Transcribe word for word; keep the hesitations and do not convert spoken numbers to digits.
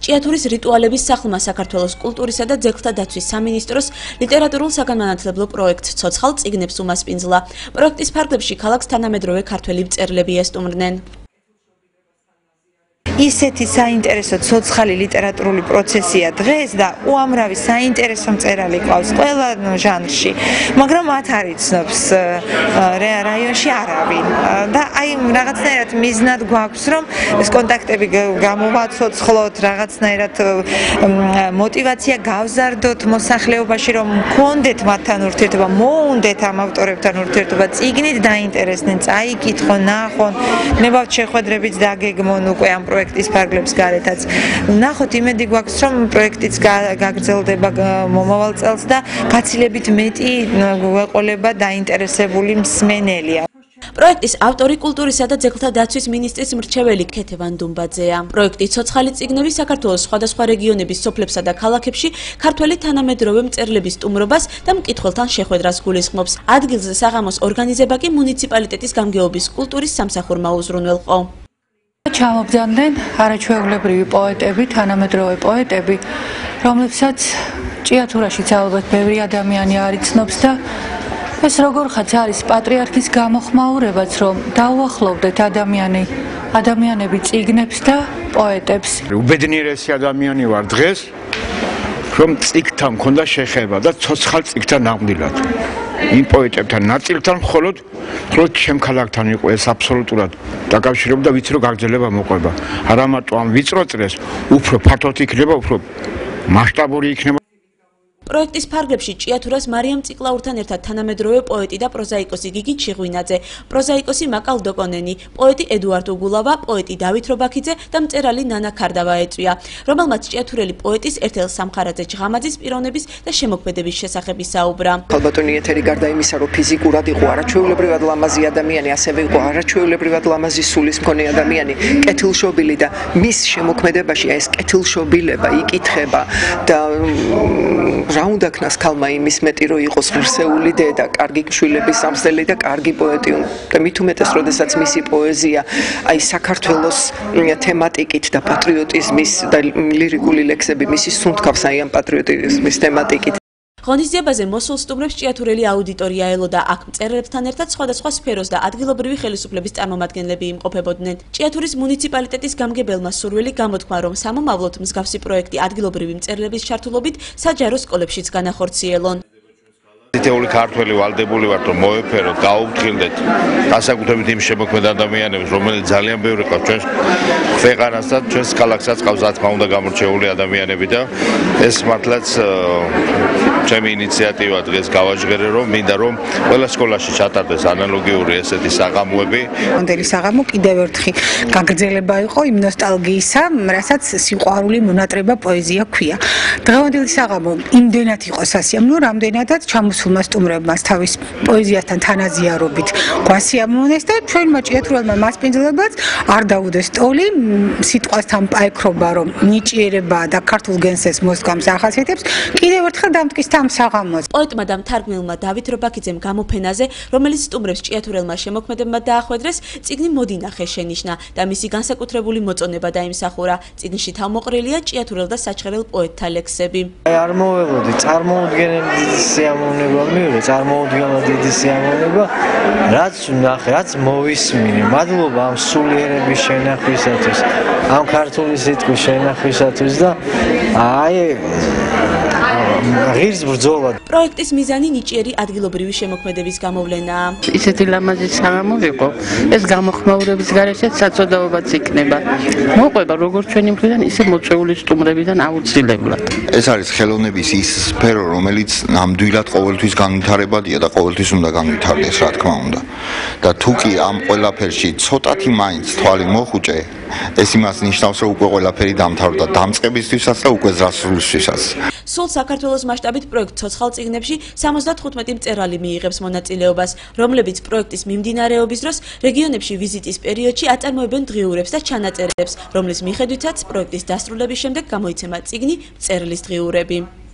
ჭიათურის რიტუალების სახლმა საქართველოს კულტურისა და ძეგლთა დაცვის სამინისტროს ლიტერატურულ საგანმანათლებლო პროექტ ცოცხალ წიგნებს უმასპინძლა. პროექტის ფარგლებში ქალაქს თანამედროვე ქართველი მწერლები ესტუმრნენ. ისეთი საინტერესო ცოცხალი ლიტერატურული პროცესია დღეს და უამრავი საინტერესო მწერალი ყავს ყველა ჟანრში, მაგრამ მათ არ იცნობს რაიონში არავინ. და აი რაღაცნაირად მიზნად გვაქვს, რომ ეს კონტაქტები გამოვაცოცხლოთ, რაღაცნაირად мотивация გავზარდოთ მოსახლეობაში, რომ მქონდეთ მათთან ურთიერთობა, მოუნდეთ ამ ავტორებთან ურთიერთობა, წიგნით დაინტერესდნენ, წაიკითხონ, ნახონ, ნებავთ შეხვედრებით დაგეგმონ უკვე ამ პროექტს projektis ფარგლებს გარეთაც. ნახოთ იმედი გვაქვს რომ პროექტიც გაგრძელდება მომავალ წელს და გაცილებით მეტი გვეყოლება დაინტერესებული მსმენელია. პროექტის ავტორი კულტურისა და ძეგლთა დაცვის მინისტრის მრჩეველი ქეთევან დუმბაძეა. პროექტი ცოცხალი წიგნები საქართველოს სხვადასხვა რეგიონების სოფლებსა და ქალაქებში ქართველი თანამედროვე მწერლების სტუმრობას და მკითხველთან შეხვედრას გულისხმობს. ადგილზე საღამოს ორგანიზება კი მუნიციპალიტეტის გამგეობის კულტურის სამსახურმა უზრუნველყო. ჩამობძანდნენ არაჩვეულებრივი პოეტები, თანამედროვე პოეტები, რომლებსაც ჭიათურაშიც ალბათ ბევრი ადამიანი არ იცნობს და ეს როგორღაც არის პატრიარქის გამოხმაურებაც, რომ დაუახლოვდეთ ადამიანი, ადამიანები წიგნებს და პოეტებს. უბედნიერესი ადამიანი ვარ დღეს, რომ წიგნთან მქონდა შეხება და ცოცხალ წიგნთან ნამდვილად. იმ პოეტებთან ნაწილთან მხოლოდ მხოლოდ ჩემ ქალაქთან იყო ეს აბსოლუტურად დაკავშირებულა და ვიცი რომ გაგრძელება მოყვება. არა მარტო ამ ვიწრო წრეს, უფრო ფართოდ იქნება, უფრო მასშტაბური იქნება. პროექტის ფარგლებში ჭიათურას მარიამ ციკლაურთან ერთად თანამედროვე პოეტი და პროზაიკოსი გიგი ჩიღვინაძე, პროზაიკოსი მაკალ დოკონენი, პოეტი ედუარდ უგულავა, პოეტი დავით რობაქიძე და მწერალი ნანა ქარდავა ეწვია, რომელმაც ჭიათურელი პოეტის ერთელ სამხარაძე ჭღამაძის პიროვნების და შემოქმედების შესახებ ისაუბრა. ალბათონი ეთერი გარდა იმისა, რომ ფიზიკურად იყო არაჩვეულებრივად ლამაზი ადამიანი, ასევე იყო არაჩვეულებრივად ლამაზი სულის მქონე ადამიანი, კეთილშობილი და მის შემოქმედებაში ეს კეთილშობილება, იკითხება და რა უნდა ქნას ქალმა იმის მეტი რომ იყოს ღირსეული დედა, კარგი შვილების სამსწელი და კარგი პოეტი და მით უმეტეს როდესაც მისი პოეზია აი საქართველოს თემატიკით და პატრიოტიზმის და ლირიკული ლექსები მისი სუნთქავს აი ამ პატრიოტიზმის თემატიკით. ღონისძიებაზე მოსულ სტუმრებს ჭიათურელი აუდიტორია ელოდა, აქ მწერლებთან ერთად სხვადასხვა სფეროს და ადგილობრივი ხელისუფლების წარმომადგენლები იმყოფებოდნენ. ჭიათურის მუნიციპალიტეტის გამგებელმა სურვილი გამოთქვა, რომ სამომავლოდ მსგავსი პროექტი ადგილობრივი მწერლების ჩართულობით საჯარო სკოლებშიც განახორციელონ. თითოეული ქართველი ვალდებული ვართ რომ მოეფეროთ, გაუფრთხილდეთ განსაკუთრებით იმ შემოქმედ ადამიანებს, რომელიც ძალიან ბევრი ყავს ჩვენს ქვეყანას და ჩვენს ქალაქსაც ყავს, რა თქმა უნდა, გამორჩეული ადამიანები და ეს მართლაც ჩემი ინიციატივა დღეს გავაჟღერე, რომ მინდა რომ ყველა სკოლაში ჩატარდეს ანალოგიური ესეთი საღამოები. დღევანდელი საღამო კიდევ ერთხი გაგრძელება იყო იმ ნოსტალგიისა, რასაც სიყვარული მონატრება პოეზია ქვია. დღევანდელი საღამო იმდენად იყო სასიამოვნო, რამდენადაც ჩამოსულმა სტუმრებმა თავის პოეზიასთან თანაზიარობით გვასიამოვნეს და ჩვენმა ჭიათურელმა მასპინძლებაც არ დაუდეს ტოლი სიტყვასთან პაექრობა, რომ ნიჭიერება და ქართულ გენსეს მოსგამს ახასიათებს, კიდევ ერთხელ დამტკის ამ საღამოს. პოეტმა და მთარგმნელმა დავით რობაქიძემ გამოფენაზე, რომელიც სტუმრებს ჭიათურელმა შემოქმედებმა დაახვედრეს, წიგნი მოდინახე შენიშნა და მისი განსაკუთრებული მოწონება დაიმსახურა. წიგნში თავმოყრილია ჭიათურელ და საჩხერელ პოეტთა ლექსები. არ მოვეღოდი, წარმოუდგენელი დიდი სიამოვნება მივიღე, წარმოუდგენელი დიდი სიამოვნება, რაც ვნახე, რაც მოვისმინე. მადლობა ამ სულიერების შენახვისათვის, ამ ქართული სიტყვის შენახვისათვის და აი ღირს ბრძოლა. პროექტის მიზანი ნიჭიერი ადგილობრივი შემოქმედების გამოვლენაა. ისეთი ლამაზი საღამო იყო, ეს გამოხმაურების გარეშეც საწოდაობაც იქნება. მოყვება როგორც ჩვენი მხრიდან, ისე მოწვეული სტუმრებიდან აუცილებლად. ეს არის ხელოვნების ის სფერო, რომელიც ნამდვილად ყოველთვის განვითარებადია და ყოველთვის უნდა განვითარდეს, რა თქმა უნდა. და თუ კი ამ ყველაფერში ცოტათი მაინც თვალი მოხუჭე, ეს იმას ნიშნავს, რომ უკვე ყველაფერი დამთავრდა დამწყებისთვისაც და უკვე ზრასრულისთვისაც. სულ საქართველოს მასშტაბით პროექტ ცოცხალ წიგნებში სამოცდათხუთმეტი მწერალი მიიღებს მონაწილეობას, რომლებიც პროექტის მიმდინარეობის დროს რეგიონებში ვიზიტის პერიოდში აწარმოებენ დღიურებს და ჩანაწერებს, რომლის მიხედვითაც პროექტის დასრულების შემდეგ გამოიცემა წიგნი მწერლის დღიურები.